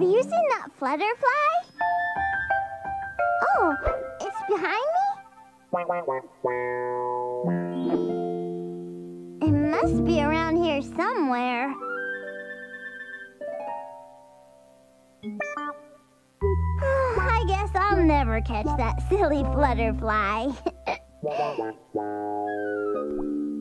Have you seen that flutterfly? Oh, it's behind me? It must be around here somewhere. I guess I'll never catch that silly flutterfly.